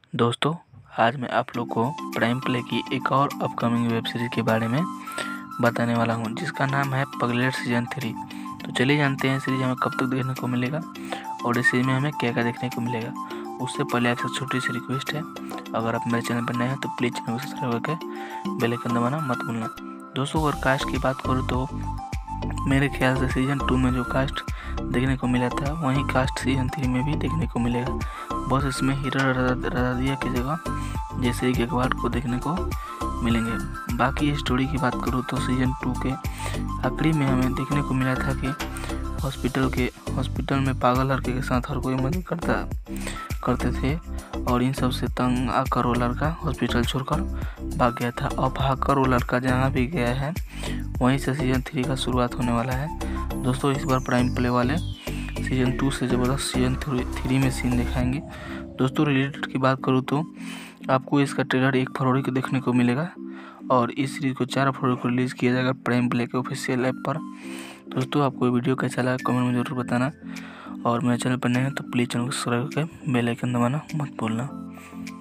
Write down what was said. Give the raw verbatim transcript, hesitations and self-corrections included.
दोस्तों, आज मैं आप लोग को प्राइम प्ले की एक और अपकमिंग वेब सीरीज़ के बारे में बताने वाला हूं, जिसका नाम है पगलेट सीजन थ्री। तो चलिए जानते हैं सीरीज हमें कब तक देखने को मिलेगा और इस सीरीज में हमें क्या क्या देखने को मिलेगा। उससे पहले आपसे छोटी सी रिक्वेस्ट है, अगर आप मेरे चैनल पर नए हैं तो प्लीज़ चैनल को सब्सक्राइब करके बेल आइकन दबाना मत भूलना। दोस्तों, अगर कास्ट की बात करूँ तो मेरे ख्याल से सीजन टू में जो कास्ट देखने को मिला था वहीं कास्ट सीजन थ्री में भी देखने को मिलेगा। बस इसमें हीरो रजादिया की जगह जैसे एक अखबार को देखने को मिलेंगे। बाकी स्टोरी की बात करूँ तो सीजन टू के आखिरी में हमें देखने को मिला था कि हॉस्पिटल के हॉस्पिटल में पागल लड़के के साथ हर कोई मदद करता करते थे और इन सब से तंग आकर वो लड़का हॉस्पिटल छोड़कर भाग गया था। और भागकर वो लड़का जहाँ भी गया है वहीं से सीजन थ्री का शुरुआत होने वाला है। दोस्तों, इस बार प्राइम प्ले वाले सीजन टू से ज़बरदस्त सीजन थ्री में सीन दिखाएंगे। दोस्तों, रिलेटेड की बात करूँ तो आपको इसका ट्रेलर एक फरवरी को देखने को मिलेगा और इस सीरीज़ को चार फरवरी को रिलीज़ किया जाएगा प्राइम प्ले के ऑफिशियल ऐप पर। दोस्तों, आपको वीडियो कैसा लगा कमेंट में ज़रूर बताना और मेरे चैनल पर नए हैं तो प्लीज़ चैनल को सब्सक्राइब करके बेल आइकन दबाना मत भूलना।